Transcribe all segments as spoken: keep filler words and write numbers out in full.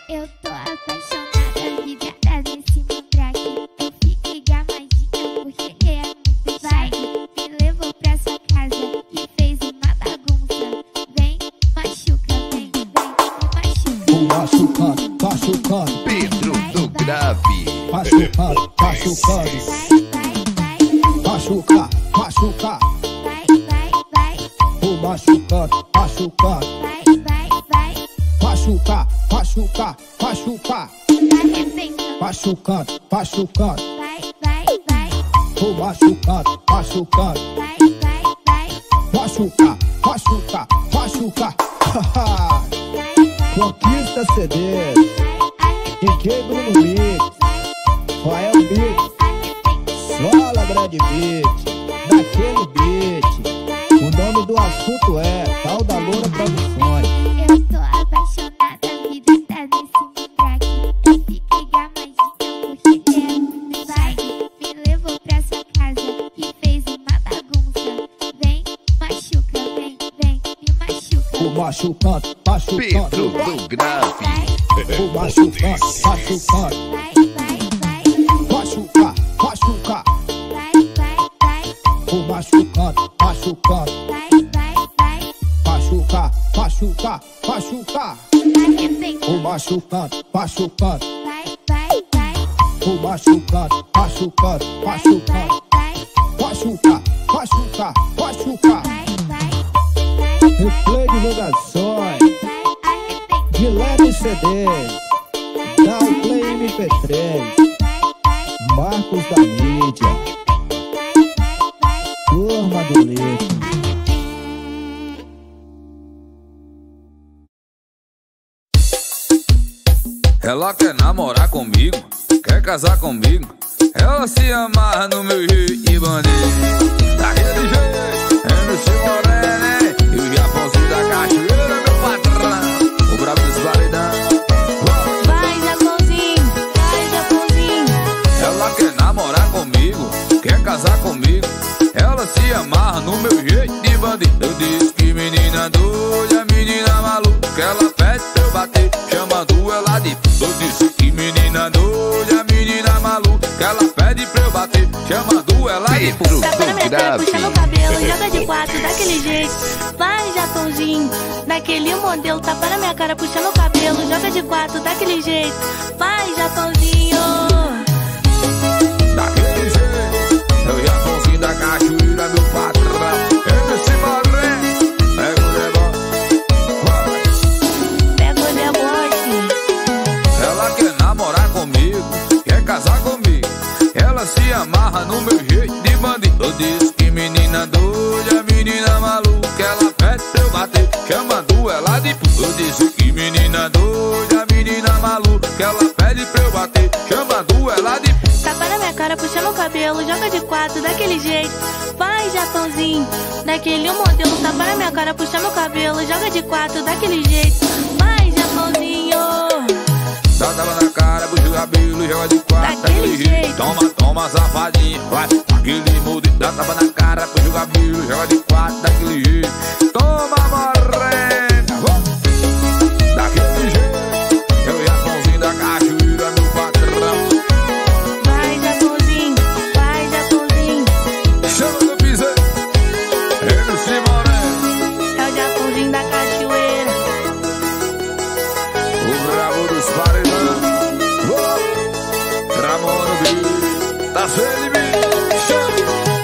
Eu tô apaixonada, vidrada nesse mandrake. Eu fiquei gamadinha porque ele é muito swag. Me levou pra sua casa e fez uma bagunça. Vem, machuca, vem, vem, me machuca. O machucando, machucando. Pedro do Grave. Machucando, machucando. Machucar, machucar. Vai, vai, vai. O machucando, machucando. Vai, vai, vai. Machucar, machucar, machucar. Arrebenta. Machucando, machucando. Vai, vai, vai. O machucando, machucando. Vai, vai, vai. Machucar, machucar, machucar. Vai, vai. Conquista C Ds. D J Bruno Mix. Rafael Mix. Sola Brad Beat. Daquele beat. O nome do assunto é Tal da Loura Produções. Eu tô apaixonada, vidrada nesse mandrake. Eu fiquei gamadinha porque ele é muito swag. Me levou pra sua casa e fez uma bagunça. Vem, machuca, vem, vem, me machuca. O machucando, Pedro machucando. do Grave. O machucando, machucando. Vai, vai, vai. Machucar, machucar. Vai, vai, vai. O machucando, machucando. Vai, vai, vai. Machucar, machucar, machucar. Arrebenta. O machucando, machucando. Vai, vai, vai. O machucando, machucando, machucando. Vai, Machucar, machucar, machucar. vai, vai. Replay divulgações. Arrebenta. De leve C Ds. Downplay M P três. Marcos da mídia. Turma do Lixo. Ela quer namorar comigo, quer casar comigo. Ela se amarra no meu jeito de bandido. Daquele jeito, é no seu moreno. E o Japãozinho da cachoeira, meu patrão. O brabo desse paredão. Vai, Japãozinho, vai, Japãozinho. Ela quer namorar comigo, quer casar comigo. Ela se amarra no meu jeito de bandido. Eu disse que menina doida, menina maluca. Ela pede pra eu bater, chamando ela de p***. Eu disse que menina doida, menina maluca. Ela pede pra eu bater, chamando ela de p***. Pedro Tapa na do minha cara, puxa Grave. meu cabelo, joga de quatro, daquele jeito. Vai, Japãozinho, daquele modelo. Tapa na minha cara, puxa meu cabelo, joga de quatro, daquele jeito. Vai, Japãozinho. Daquele jeito, é o Japãozinho da cachoeira, meu patrão. É esse maré, pega o negócio. Pega o negócio. Ela quer namorar comigo, quer casar comigo. Ela se amarra no meu jeito de bandido. Eu disse que menina doida, menina maluca. Ela pede pra eu bater, chamando ela de p***. Eu disse que menina doida, menina maluca. Ela pede pra eu bater, chamando ela de p***. Tapa na minha cara, puxa meu cabelo, joga de quatro, daquele jeito. Vai, Japãozinho, daquele modelo. Tapa na minha cara, puxa meu cabelo, joga de quatro, daquele jeito. Vai, Japãozinho. Dá tapa na cara, puxa o cabelo, joga de quatro, daquele jeito. Toma, toma, safadinha, vai, aquele modelo. Dá tapa na cara, puxa o cabelo, joga de quatro, daquele jeito. Toma, morena, oh. Daquele jeito, eu ia pãozinho da cachoeira, meu patrão. Vai, Japãozinho, vai, Japãozinho. Chama do piseiro, ele se morena. É o Japãozinho da cachoeira. O bravo dos paredão, oh. Ramon no beat, tá sem limite, chama.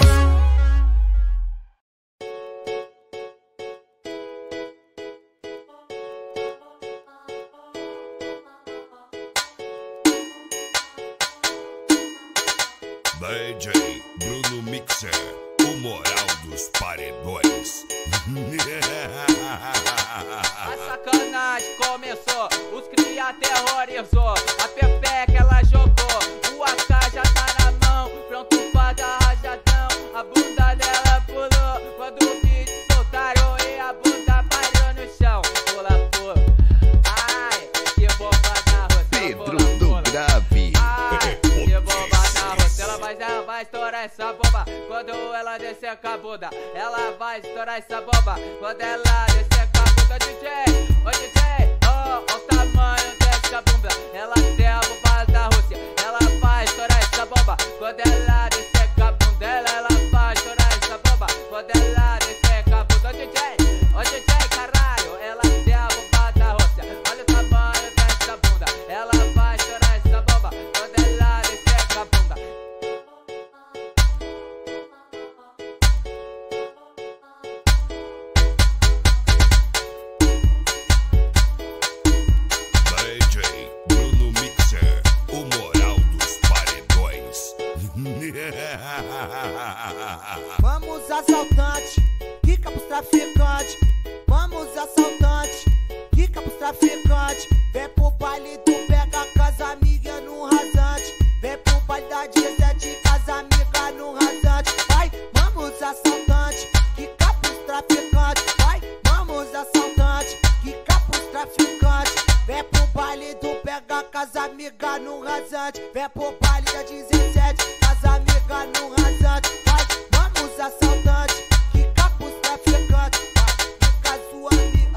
D J Bruno Mixer, o moral dos paredões. A sacanagem começou, os cria aterrorizou. A pepeca ela jogou, o A K já tá na mão, pronto pra dar rajadão. A bunda dela pulou, quando o beat soltaram e a bunda parou no chão. Pula, pula, ai, que bomba na roça. Pedro do Grave. Ai, que bomba na roça. Ela vai, ela vai estourar essa bomba quando ela descer com a bunda. Ela vai estourar essa bomba quando ela descer com a bunda. D J, ô D J, ó, ó o tamanho dessa bunda. assaltantes, quica pros traficantes. Vamos assaltantes, quica pros traficantes. Vem pro baile do pega casa amiga no rasante. Vem pro baile da dezessete casa amiga no rasante. Vai, vamos assaltantes, quica pros traficantes. Vai, vamos assaltantes, quica pros traficantes. Vem pro baile do pega casa amiga no rasante. Vem pro baile da dezessete casa amiga no rasante. Vai, vamos assaltantes, quica pros traficantes. Vai, fica sua amiga.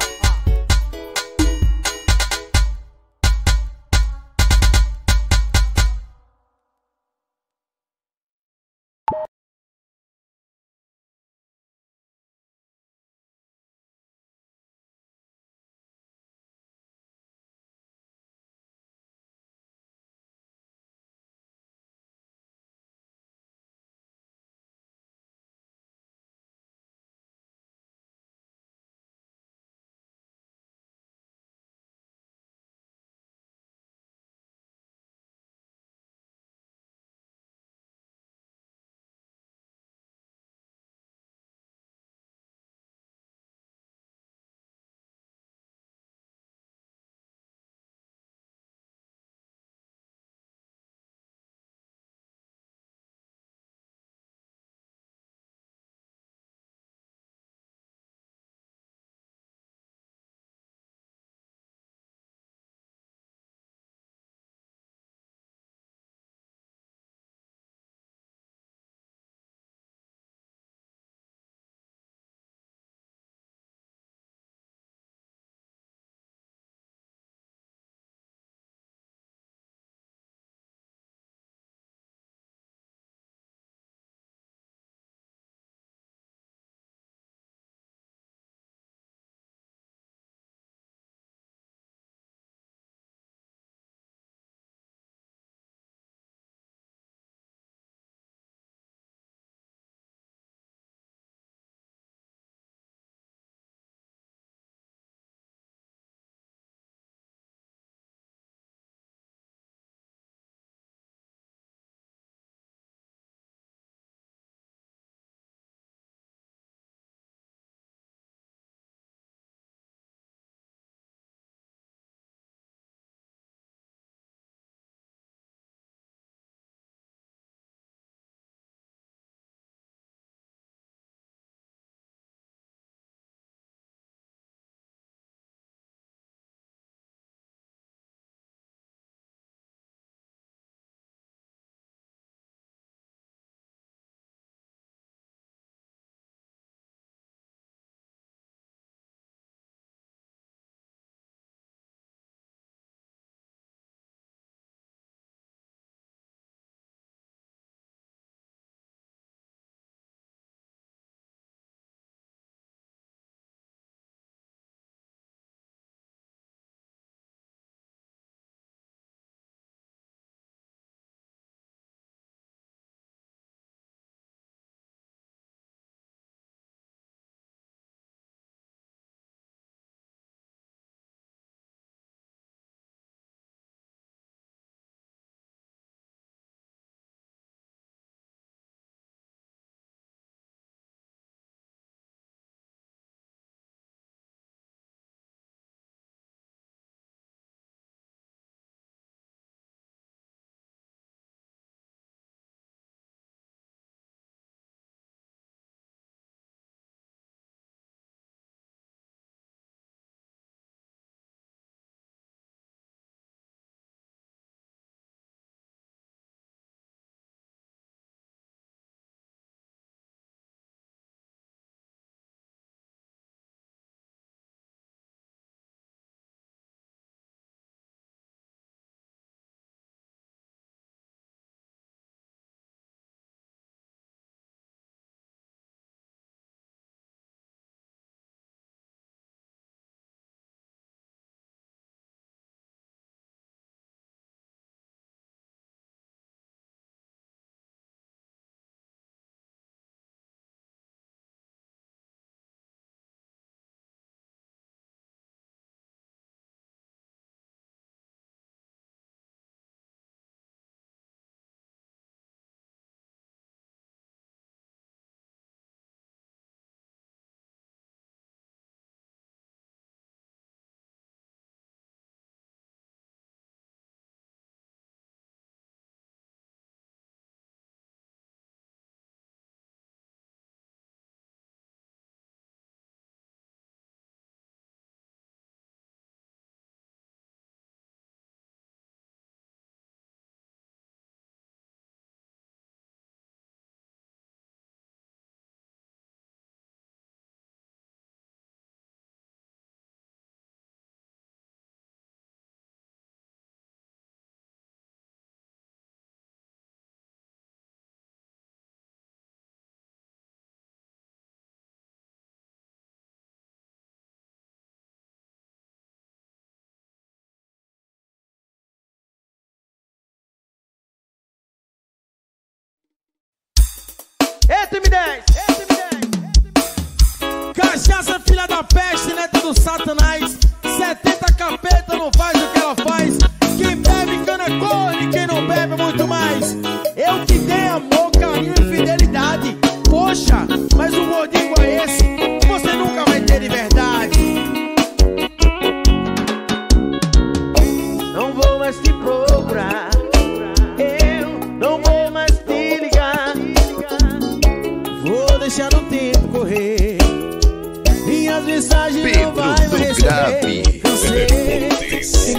Eita, M dez, eita, M dez. Cachaça, filha da peste, neta do satanás. setenta capeta não faz o que ela faz. Quem bebe cana corre, quem não bebe muito mais. Eu te dei amor, carinho e fidelidade. Poxa, mas um gordinho é esse, você nunca vai ter de verdade. Não vou mais te procurar, eu não vou mais te ligar. Vou deixar o tempo correr, minhas mensagens Pedro não vai mais do receber. Grave. Cansei de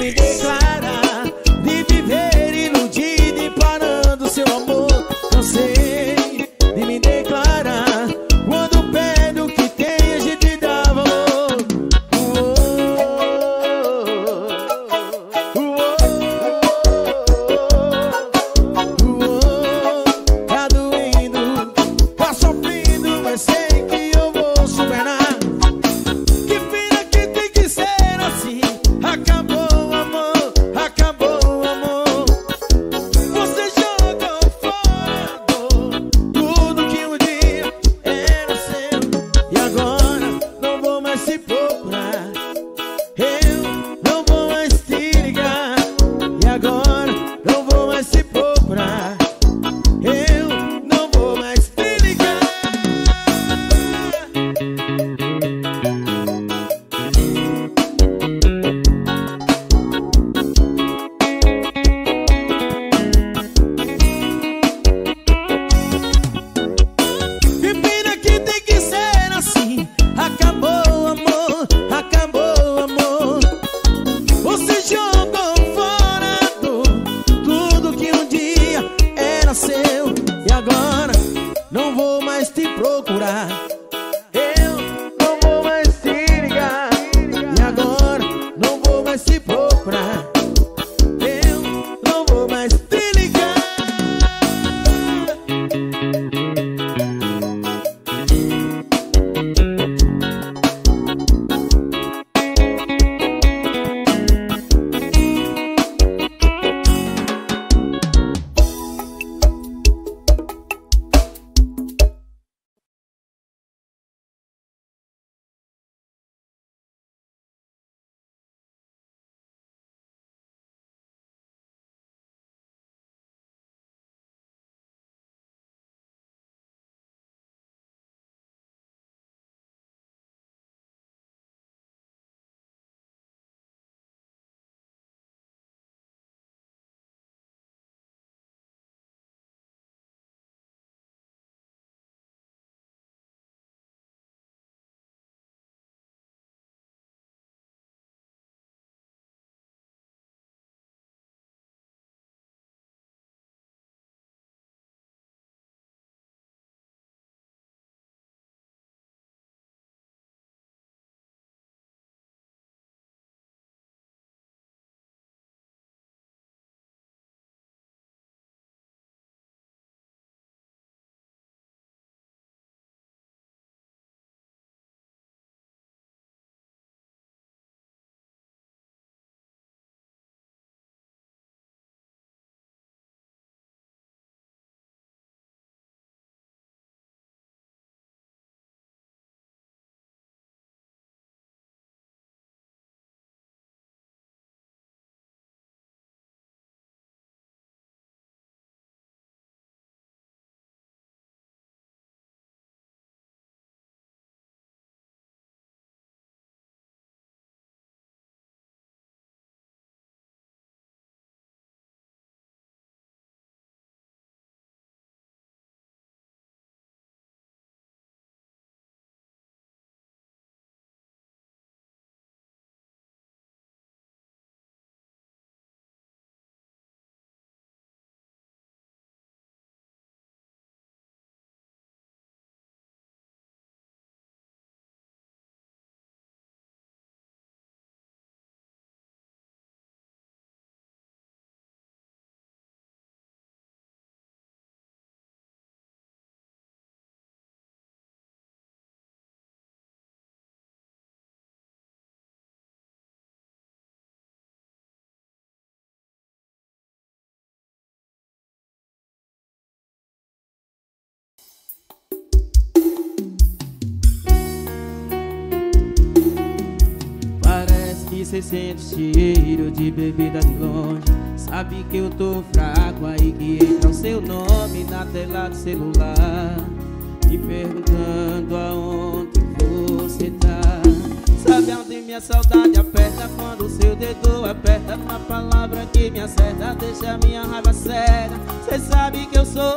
que cê sente cheiro de bebida de longe. Sabe que eu tô fraco, aí que entra o seu nome na tela do celular, me perguntando aonde você tá. Sabe onde minha saudade aperta, quando o seu dedo aperta numa palavra que me acerta, deixa minha raiva cega. Cê sabe que eu sou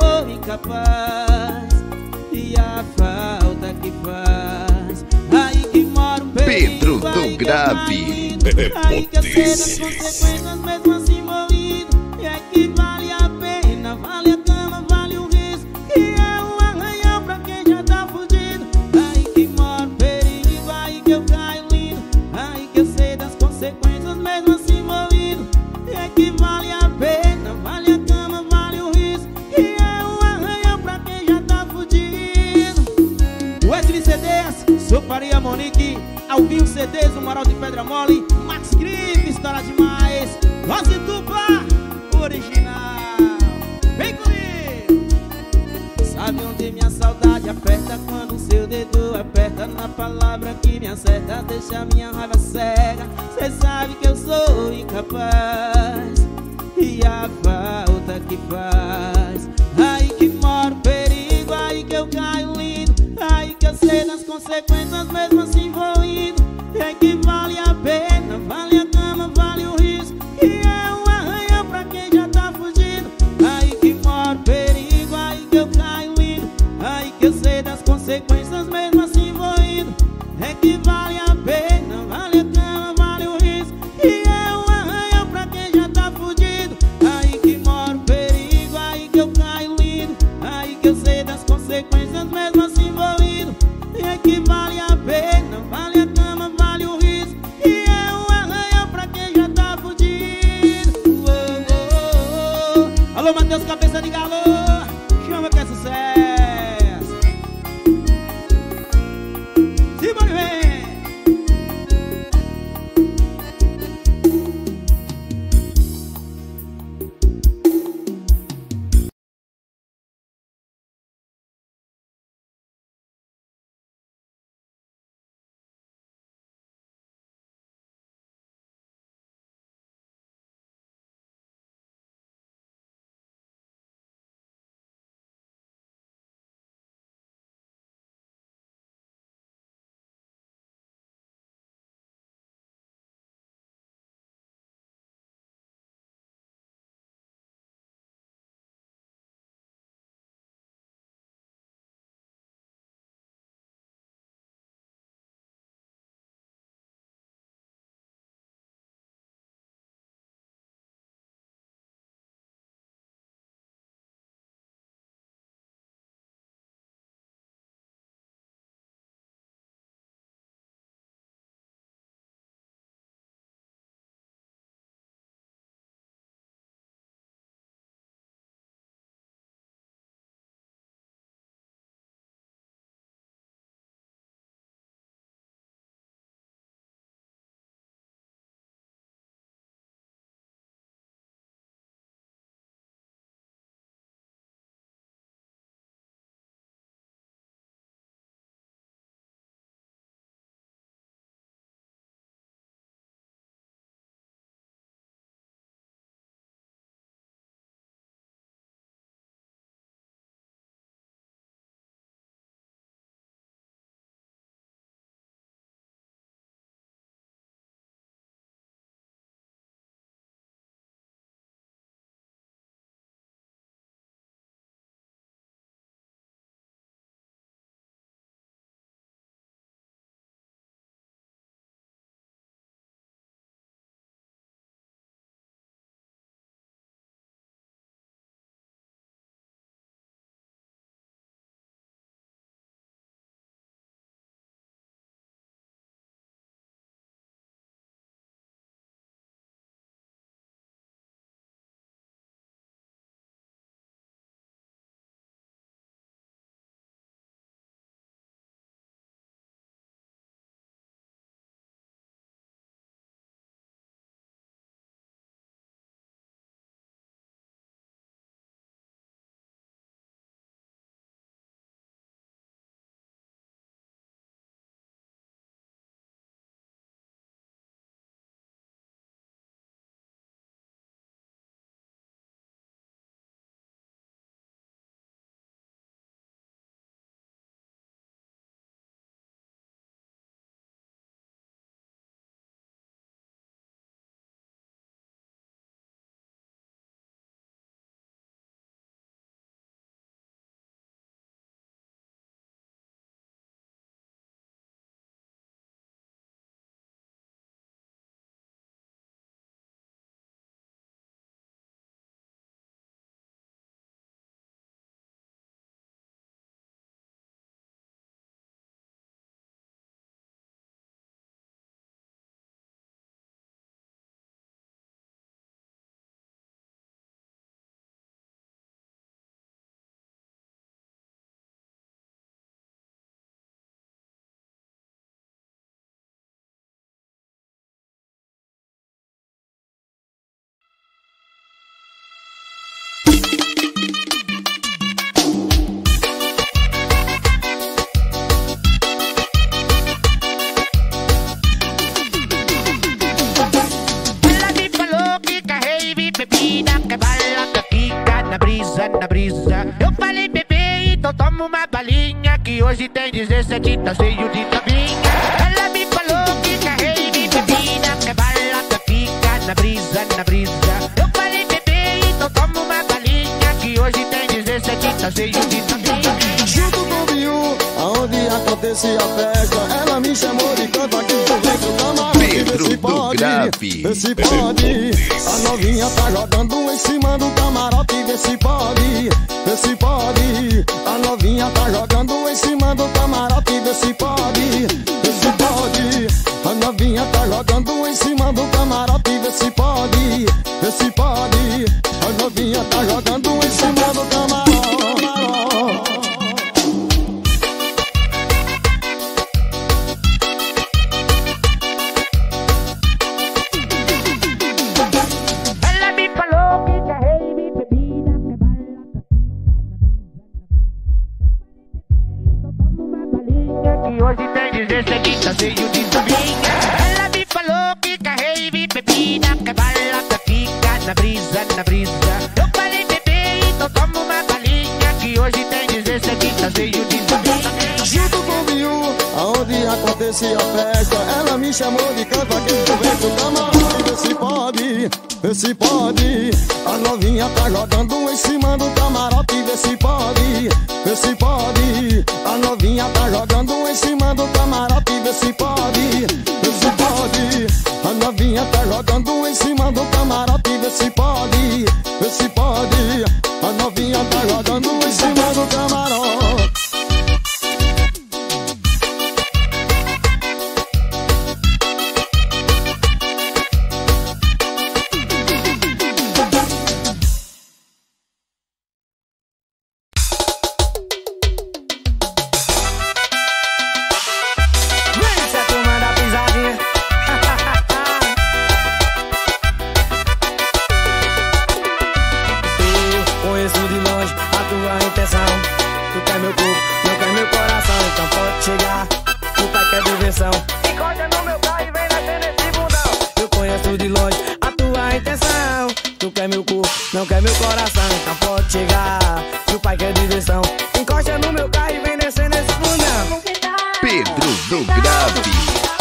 incapaz, e a falta que faz, aí que mora o Pedro perigo, do aí que Grave. aí que eu sei das consequências, mesmo assim envolvido. E é que vale a pena, vale a cama, vale o risco, que é um arranhão pra quem já tá fugido. Aí que mora o perigo, aí que eu caio lindo, aí que eu sei das consequências, mesmo assim envolvido. E é que vale a pena, vale a cama, vale o risco, que é um arranhão pra quem já tá fugido. Wesley C Ds, sou Faria Monique, Alvinho C Ds, do Moral de Pedra Mole, Max Gripe, estoura demais, Rose Dupla, original, vem comigo. Sabe onde minha saudade aperta, quando o seu dedo aperta na palavra que me acerta, deixa minha raiva cega. Cê sabe que eu sou incapaz, e a falta que faz, aí que mora o perigo, aí que eu caio lindo, aí que eu sei das consequências, mesmo assim vou indo. É que vale a pena, vale a cama, vale o risco, que é um arranhão pra quem já tá fugindo. Aí que mora o perigo, aí que eu caio lindo, aí que eu sei das consequências, mesmo assim vou indo. É que vale a pena, vale a cama, vale o risco, que é um arranhão pra quem já tá fugido. Aí que mora o perigo, aí que eu caio lindo, aí que eu sei das consequências, mesmo assim vou indo. É que vale a pena, vale a cama, vale o risco, que é um arranhão pra quem já tá fugido. Oh, oh, oh. Alô, Matheus, cabeça de galo, chama que é sucesso. Simbora, vem. que hoje tem dezessete, tá cheio de tampinha. Ela me falou que quer rave, bebida, quer balada, fica na brisa, na brisa. Eu falei, bebê, então toma uma balinha, que hoje tem dezessete, tá cheio de tampinha. Junto com o Biu, aonde acontecia a festa, ela me chamou de canto aqui pro vem pro camarote. Vê se pode, vê se pode. A novinha tá jogando em cima do camarote. Vê se pode, vê se pode. A novinha tá jogando em cima do camarote. Vê se pode, vê se pode. A novinha tá jogando em cima do camarote. Vê se pode, vê se pode. A novinha tá jogando em cima do camarote. Hoje tem dezessete, tá cheio de tampinha. Ela me falou que quer rave, bebida, quer balada, fica na brisa, na brisa. Eu falei, bebê, então toma uma balinha, que hoje tem dezessete, tá cheio de tampinha. Junto com o Biu, aonde acontecia a festa, ela me chamou de canto aqui pro vem pro camarote. Vê se pode, vê se pode. A novinha tá jogando em cima do camarote. Vê se pode, vê se pode. A novinha tá jogando em cima do camarote. Vê se pode, vê se pode. A novinha tá jogando em cima do camarote. Vê se pode, vê se pode. A novinha tá jogando em cima do camarote. Não quer meu coração, então pode chegar. Se o pai quer diversão, encosta no meu carro e vem descer nesse fundão. Pedro do Grave.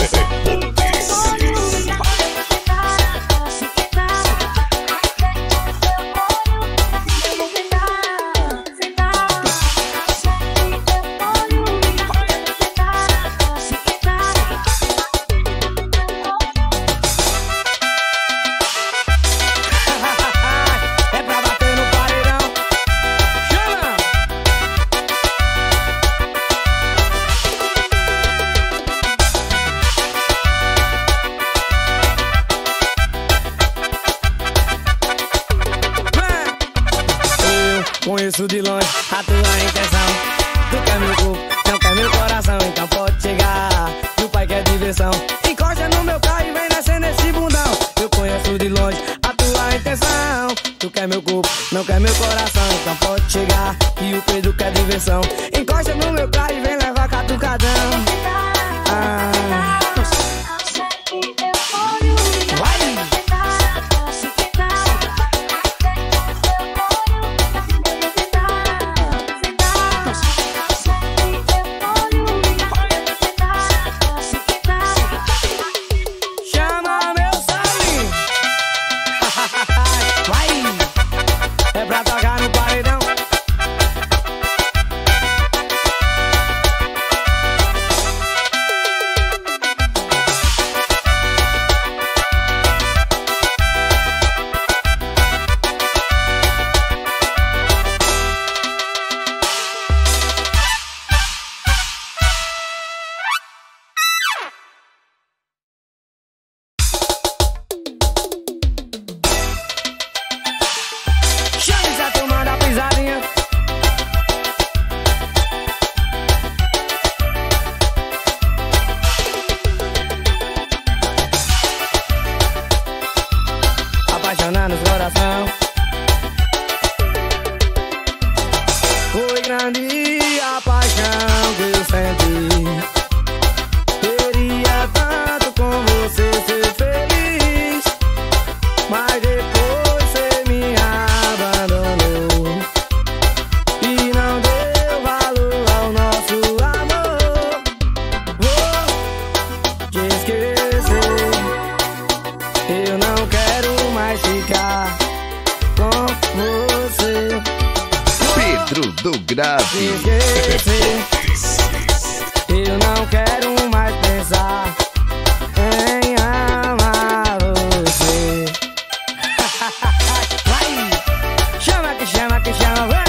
Conheço de longe a tua intenção. Tu quer meu corpo, não quer meu coração, então pode chegar. Se o pai quer diversão, encosta no meu carro e vem descer nesse bundão. Eu conheço de longe a tua intenção. Tu quer meu corpo, não quer meu coração, então pode chegar. E o Pedro quer diversão, encosta no meu carro e vem levar catucadão. Ah. Nos coração foi grande a paixão que eu senti. Queria tanto com você ser feliz, mas depois você me abandonou e não deu valor ao nosso amor. mais ficar com você. Pedro do Grave. Esquecer. Eu não quero mais pensar em amar você. Vai! Chama que chama que chama, vai!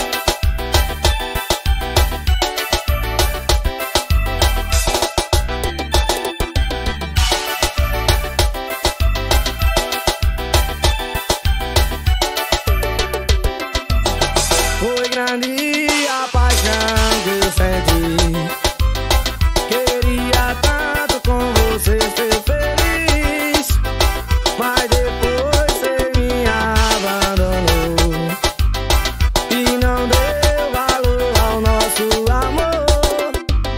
Foi grande a paixão que eu senti. Queria tanto com você ser feliz, mas depois você me abandonou e não deu valor ao nosso amor.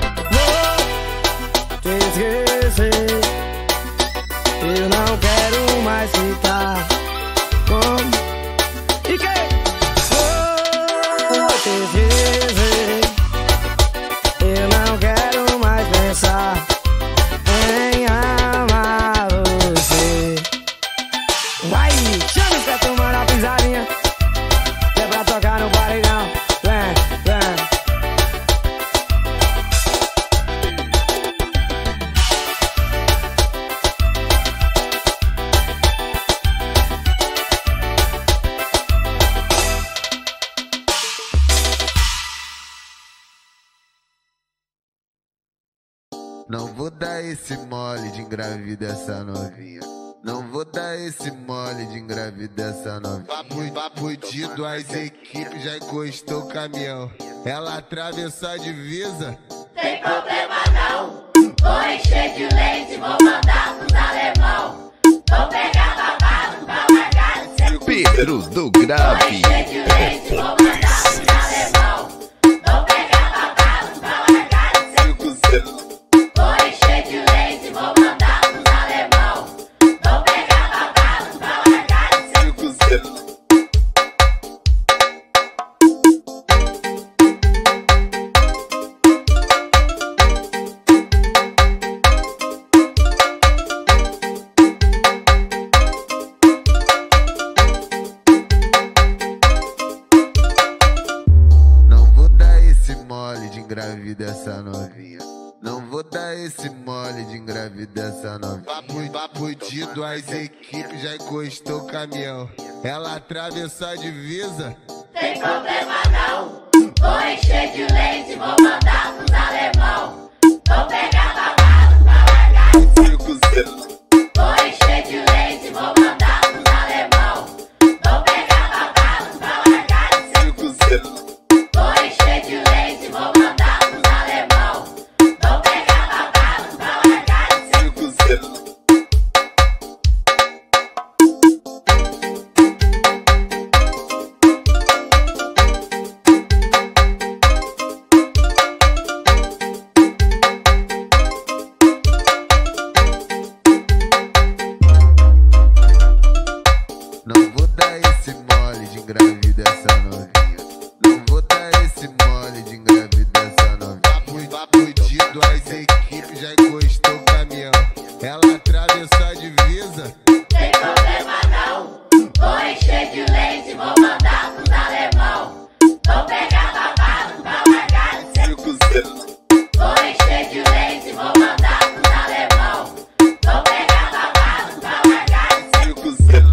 Vou te esquecer. Eu não quero mais ficar com... E quem? Vou te esquecer. Eu não quero mais pensar em amar você. Vai, chama essa turma na pisadinha, que é pra tocar no paredão. Vem, vem. Não vou dar esse mole de engravidar essa novinha. Não vou dar esse mole de engravidar essa novinha. Papo, papo de duas equipes, já encostou o caminhão. Ela atravessou a divisa. Tem problema não. Vou encher de leite, vou mandar pros alemão. Vou pegar babado pra largar de ser. Pedro do Grave. Vou encher de leite, vou mandar pros alemão. Vou pegar babado pra largar de ser. Vou encher de leite, vou mandar pros alemão. Vou pegar babado pra largar de ser. Não vou dar esse mole de engravidar essa novinha. Não vou dar esse mole de engravidar essa novinha. Papo, papo de duas equipes, já encostou o caminhão. Ela atravessou a divisa. Tem problema não. Vou encher de leite, vou mandar pros alemão. Vou pegar babado pra largar de ser. Vou encher de leite, vou mandar pros alemão. Vou pegar babado pra largar de ser. Vou encher de leite, vou mandar pros alemão. Vou pegar babado pra largar de ser. Não vou dar esse mole de engravidar essa novinha. Não vou dar esse mole de engravidar essa novinha. Papo, papo de duas equipes, já encostou o caminhão. Ela atravessou a divisa. Tem problema não. Vou encher de leite, vou mandar pros alemão. Vou pegar babado pra largar de ser. Vou encher de leite, vou mandar pros alemão. Vou pegar babado pra largar de ser.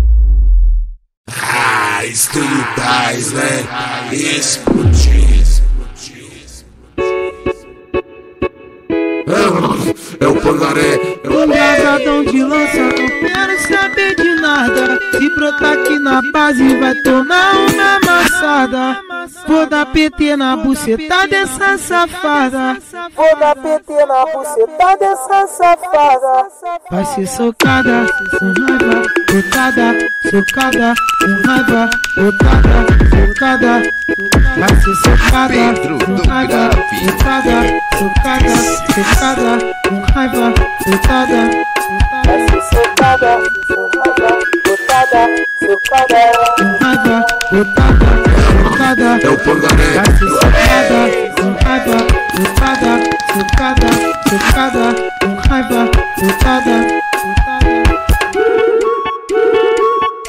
Ah, estúdio dez, né? Explodir. É o pangaré. Casadão de lança, não quero saber de nada. Se brotar aqui na base, vai tomar uma amassada. Vou dar P T na buceta dessa safada. Vou dar P T na buceta dessa safada. Vai ser socada, com raiva, botada, socada, com raiva, botada, socada. Vai ser socada, com raiva, botada, socada, socada, com raiva, botada. Vai ser socada, com raiva, botada, socada, com raiva, botada. É o pangaré. Vai ser socada, com raiva, botada, socada, socada, com raiva, botada.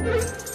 Tchau.